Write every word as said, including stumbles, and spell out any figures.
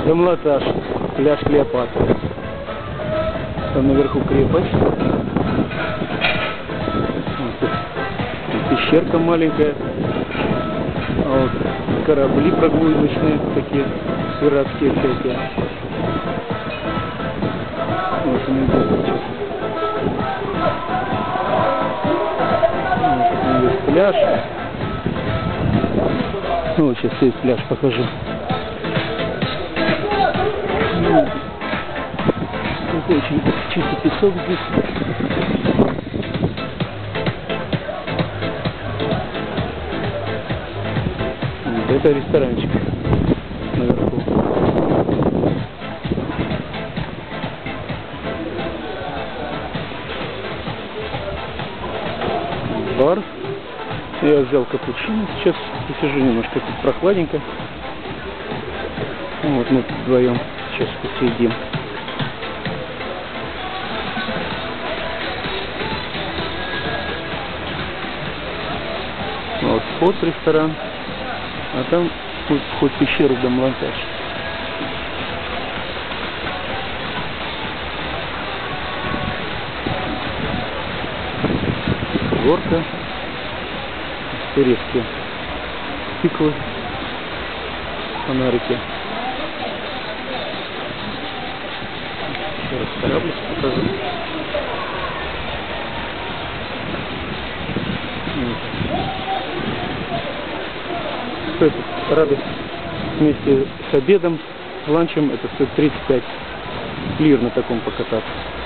Домлатаж, пляж Клеопатры. Там наверху крепость. Вот тут пещерка маленькая. А вот корабли прогулочные, такие пиратские всякие. Вот он идет сейчас. Вот там есть пляж. Ну, вот сейчас весь пляж покажу. Ну, очень чистый песок здесь. Вот это ресторанчик наверху. Бар. Я взял капучино. Сейчас посижу немножко, тут прохладненько. Вот мы тут вдвоем сейчас посидим. Вот вход в ресторан, а там вход, вход в пещеру Домлатаж. Горка, турецкие стеклы, фонарики. Еще раз корабль покажу. Стоит радость вместе с обедом, с ланчем, это стоит тридцать пять лир на таком покататься.